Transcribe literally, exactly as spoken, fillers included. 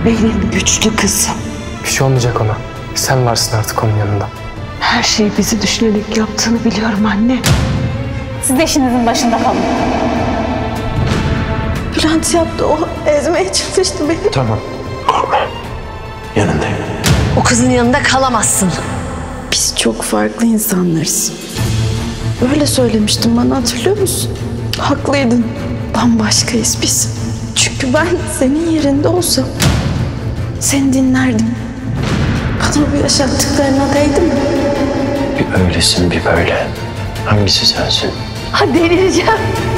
Benim güçlü kızım. Bir şey olmayacak ona. Sen varsın artık onun yanında. Her şeyi bizi düşünerek yaptığını biliyorum anne. Siz de işinizin başında kalın. Bülent yaptı, o ezmeye çalıştı beni. Tamam. Korkma. Yanındayım. O kızın yanında kalamazsın. Biz çok farklı insanlarız. Böyle söylemiştin bana, hatırlıyor musun? Haklıydın. Bambaşkayız biz. Çünkü ben senin yerinde olsam seni dinlerdim. Bana bu yaşattıklarına değdi mi? Bir öylesin bir böyle. Hangisi sensin? Ha delireceğim.